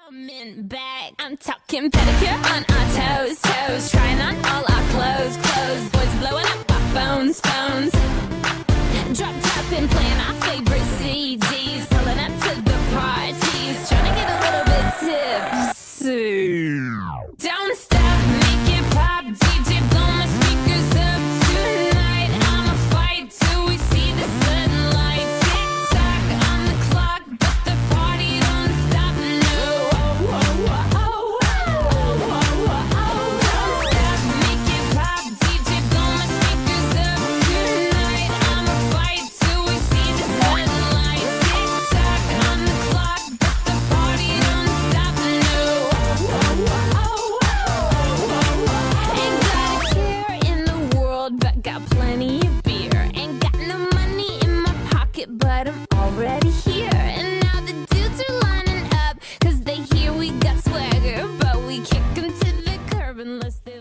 Coming back, I'm talking pedicure on our toes, toes. Trying on all our clothes, clothes. Boys blowing up our phones, phones. Dropped up and playing our favorite CDs. Pulling up to the parties, trying to get a little bit tipsy. Don't stop, make it pop, DJ blow my speakers up tonight. I'ma fight till we see the sunlight. Tick tock on the clock, but the party don't stop, no. Don't stop, make it pop, DJ blow my speakers up tonight. I'ma fight till we see the sunlight. Tick tock on the clock, but the party don't stop, no. Ain't got a care in the world, but got plenty of beer. Ain't got no money in my pocket, but I'm already here. And now the dudes are lining up, 'cause they hear we got swagger. But we kick 'em to the curb unless they're